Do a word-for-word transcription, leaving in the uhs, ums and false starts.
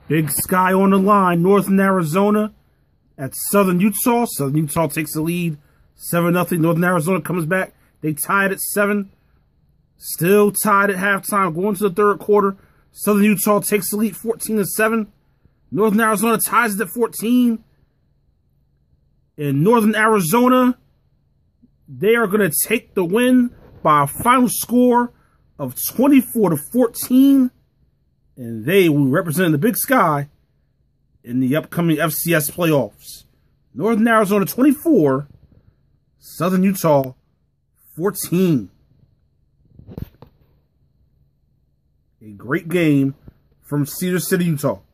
Big Sky on the line. Northern Arizona at Southern Utah. Southern Utah takes the lead. seven nothing. Northern Arizona comes back. They tied at seven. Still tied at halftime. Going to the third quarter. Southern Utah takes the lead fourteen to seven. Northern Arizona ties it at fourteen. In Northern Arizona, they are going to take the win by a final score of twenty-four to fourteen. And they will represent the Big Sky in the upcoming F C S playoffs. Northern Arizona twenty-four, Southern Utah fourteen. A great game from Cedar City, Utah.